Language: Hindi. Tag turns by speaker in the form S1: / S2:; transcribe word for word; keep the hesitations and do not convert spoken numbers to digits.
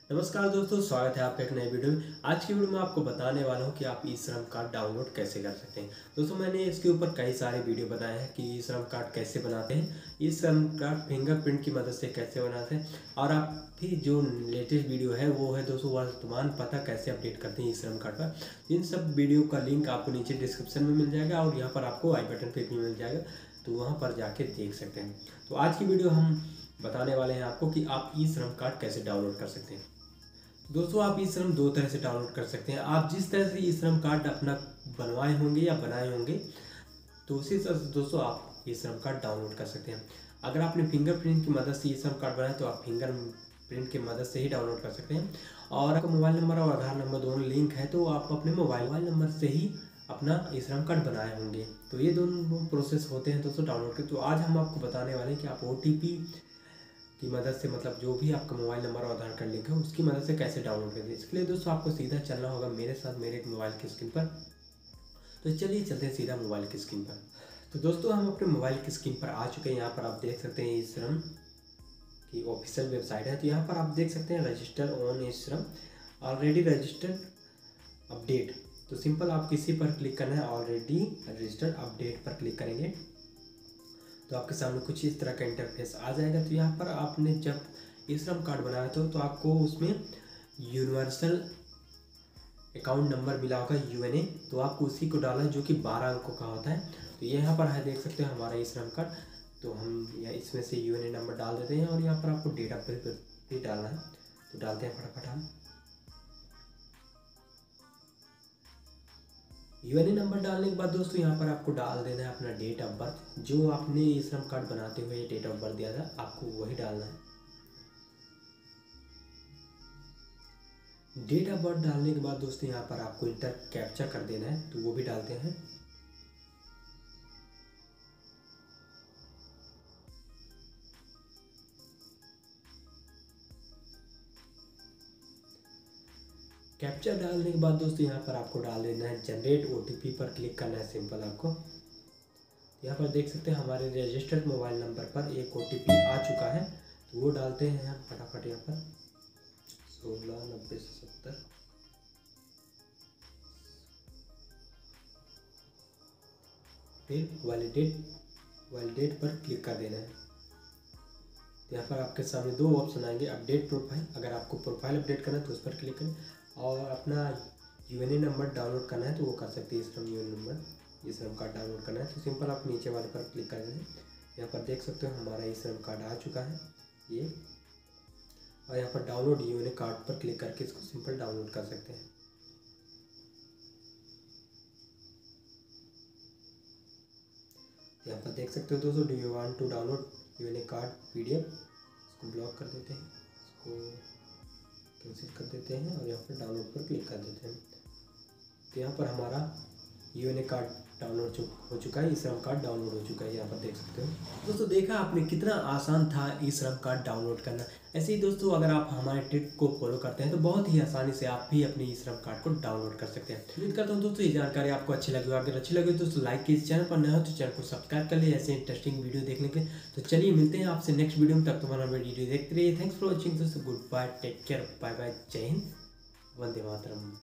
S1: नमस्कार दोस्तों, स्वागत है आपका एक नए वीडियो में। आज की वीडियो में आपको बताने वाला हूं कि आप ई श्रम कार्ड डाउनलोड कैसे कर सकते हैं। दोस्तों, मैंने इसके ऊपर कई सारे वीडियो बनाए हैं कि ई श्रम कार्ड कैसे बनाते हैं, ई श्रम कार्ड फिंगरप्रिंट की मदद से कैसे बनाते हैं, और आप भी जो लेटेस्ट वीडियो है वो है दोस्तों वर्तमान पता कैसे अपडेट करते हैं ई श्रम कार्ड पर। इन सब वीडियो का लिंक आपको नीचे डिस्क्रिप्शन में मिल जाएगा और यहाँ पर आपको आई बटन पर भी मिल जाएगा, तो वहाँ पर जाके देख सकते हैं। तो आज की वीडियो हम बताने वाले हैं आपको कि आप ई श्रम कार्ड कैसे डाउनलोड कर सकते हैं। दोस्तों, आप ई श्रम दो तरह से डाउनलोड कर सकते हैं। आप जिस तरह से ई श्रम कार्ड अपना बनवाए होंगे या बनाए होंगे, तो उसी तरह से दोस्तों आप ई श्रम कार्ड डाउनलोड कर सकते हैं। अगर आपने फिंगरप्रिंट की मदद से ई श्रम कार्ड बनाया तो आप फिंगर प्रिंट की मदद से ही डाउनलोड कर सकते हैं। और आपका मोबाइल नंबर और आधार नंबर दोनों लिंक है तो आप अपने मोबाइल नंबर से ही अपना ई श्रम कार्ड बनाए होंगे। तो ये दोनों प्रोसेस होते हैं दोस्तों डाउनलोड के। तो आज हम आपको बताने वाले हैं कि आप ओ टी पी की मदद से, मतलब जो भी आपका मोबाइल नंबर और आधार कार्ड लिंक है उसकी मदद से कैसे डाउनलोड करें। इसके लिए दोस्तों आपको सीधा चलना होगा मेरे साथ मेरे मोबाइल की स्क्रीन पर। तो चलिए चलते हैं सीधा मोबाइल की स्क्रीन पर। तो दोस्तों हम अपने मोबाइल की स्क्रीन पर आ चुके हैं। यहाँ पर आप देख सकते हैं ई श्रम की ऑफिशियल वेबसाइट है। तो यहाँ पर आप देख सकते हैं register on e Shram, already registered update. तो सिंपल आप किसी पर क्लिक करना है, ऑलरेडी रजिस्टर्ड अपडेट पर क्लिक करेंगे तो आपके सामने कुछ इस तरह का इंटरफेस आ जाएगा। तो यहाँ पर आपने जब ई श्रम कार्ड बनाया था तो आपको उसमें यूनिवर्सल अकाउंट नंबर मिला होगा यू एन ए, तो आपको उसी को डालना है जो कि बारह अंकों का होता है। तो यहाँ पर है देख सकते हैं हमारा ई श्रम कार्ड। तो हम या इसमें से यू एन ए नंबर डाल देते हैं और यहाँ पर आपको डेट ऑफ बर्थ भी डालना है। तो डालते हैं फटाफट हम यू एन ए नंबर। डालने के बाद दोस्तों यहाँ पर आपको डाल देना है अपना डेट ऑफ बर्थ। जो आपने ई श्रम कार्ड बनाते हुए डेट ऑफ बर्थ दिया था आपको वही डालना है। डेट ऑफ बर्थ डालने के बाद दोस्तों यहाँ पर आपको इंटर कैप्चा कर देना है, तो वो भी डालते हैं। कैप्चा डालने के बाद दोस्तों यहाँ पर आपको डाल देना है जनरेट ओ टी पी पर क्लिक करना है सिंपल आपको। यहाँ पर देख सकते हैं हमारे रजिस्टर्ड मोबाइल नंबर पर एक ओ टी पी आ चुका है, तो वो डालते हैं हम फटाफट। यहाँ पर सोलह नब्बे से सत्तर, फिर वैलिडेट वैलिडेट पर क्लिक कर देना है। यहाँ पर आपके सामने दो ऑप्शन आएंगे, अपडेट प्रोफाइल। अगर आपको प्रोफाइल अपडेट करना है तो उस पर क्लिक करें, और अपना U N A number download करना है तो वो कर सकते हैं। E Shram U N A number e Shram card download करना है तो सिंपल आप नीचे वाले पर क्लिक कर दें। यहाँ पर देख सकते हो हमारा ई श्रम कार्ड आ चुका है ये, और यहाँ पर download U N A card पर क्लिक करके इसको सिंपल डाउनलोड कर सकते हैं। यहाँ पर देख सकते हो दोस्तों, do you want to download U N A card P D F. इसको ब्लॉक कर देते हैं, इसको कैंसिल कर देते हैं और यहाँ पर डाउनलोड पर क्लिक कर देते हैं। तो यहाँ पर हमारा U N A card download हो चुका है, ई श्रम कार्ड डाउनलोड हो चुका है। यहाँ पर देख सकते हो दोस्तों, देखा आपने कितना आसान था ई श्रम कार्ड डाउनलोड करना। ऐसे ही दोस्तों अगर आप हमारे टिप को फॉलो करते हैं तो बहुत ही आसानी से आप भी अपने ई श्रम कार्ड को डाउनलोड कर सकते हैं। उम्मीद करता हूँ दोस्तों ये जानकारी आपको अच्छी लगी। अगर अच्छी लगी तो दोस्तों लाइक कीजिए, चैनल पर नया हो तो चैनल को सब्सक्राइब कर लिए ऐसे इंटरेस्टिंग वीडियो देखने के। तो चलिए मिलते हैं आपसे नेक्स्ट वीडियो में, तब तुम्हारा वीडियो देखते रहिए। थैंक्स फॉर वॉचिंग दोस्तों, good bye, take care, bye bye, जय हिंद, वंदे मातरम।